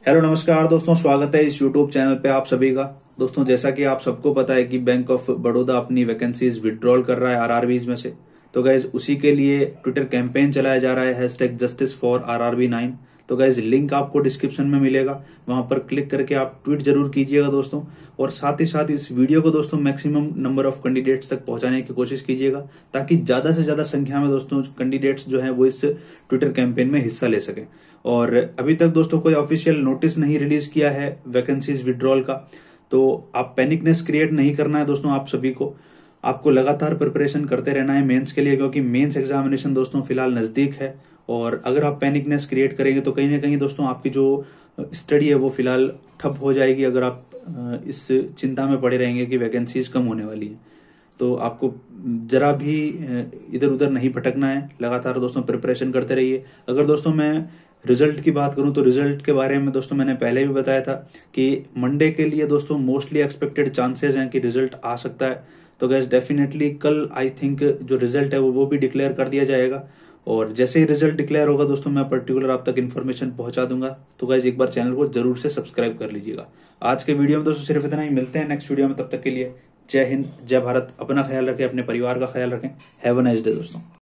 Hello नमस्कार दोस्तों, स्वागत है इस यूट्यूब चैनल पे आप सभी का। दोस्तों जैसा कि आप सबको पता है कि बैंक ऑफ बड़ौदा अपनी वैकेंसीज विड्रॉल कर रहा है आरआरबीज में से। तो गाइज उसी के लिए ट्विटर कैंपेन चलाया जा रहा है #JusticeForRRB9। तो गाइज लिंक आपको डिस्क्रिप्शन में मिलेगा, वहां पर क्लिक करके आप ट्वीट जरूर कीजिएगा दोस्तों। और साथ ही साथ इस वीडियो को दोस्तों मैक्सिमम नंबर ऑफ कैंडिडेट्स तक पहुंचाने की कोशिश कीजिएगा, ताकि ज्यादा से ज्यादा संख्या में दोस्तों कैंडिडेट्स जो है वो इस ट्विटर कैंपेन में हिस्सा ले सकें। और अभी तक दोस्तों कोई ऑफिशियल नोटिस नहीं रिलीज किया है वैकेंसीज विड्रॉल का, तो आप पैनिकनेस क्रिएट नहीं करना है दोस्तों। आप सभी को आपको लगातार प्रिपरेशन करते रहना है मेंस के लिए, क्योंकि मेंस एग्जामिनेशन दोस्तों फिलहाल नजदीक है। और अगर आप पैनिकनेस क्रिएट करेंगे तो कहीं ना कहीं दोस्तों आपकी जो स्टडी है वो फिलहाल ठप हो जाएगी, अगर आप इस चिंता में पड़े रहेंगे कि वैकेंसीज कम होने वाली है। तो आपको जरा भी इधर उधर नहीं भटकना है, लगातार दोस्तों प्रिपरेशन करते रहिए। अगर दोस्तों मैं रिजल्ट की बात करूं तो रिजल्ट के बारे में दोस्तों मैंने पहले भी बताया था कि मंडे के लिए दोस्तों मोस्टली एक्सपेक्टेड चांसेस हैं कि रिजल्ट आ सकता है। तो गैस डेफिनेटली कल आई थिंक जो रिजल्ट है वो भी डिक्लेयर कर दिया जाएगा। और जैसे ही रिजल्ट डिक्लेयर होगा दोस्तों मैं पर्टिकुलर आप तक इन्फॉर्मेशन पहुंचा दूंगा। तो गैस एक बार चैनल को जरूर से सब्सक्राइब कर लीजिएगा। आज के वीडियो में दोस्तों सिर्फ इतना ही, मिलते हैं नेक्स्ट वीडियो में। तब तक के लिए जय हिंद, जय भारत। अपना ख्याल रखें, अपने परिवार का ख्याल रखें। हैव अ नाइस डे दोस्तों।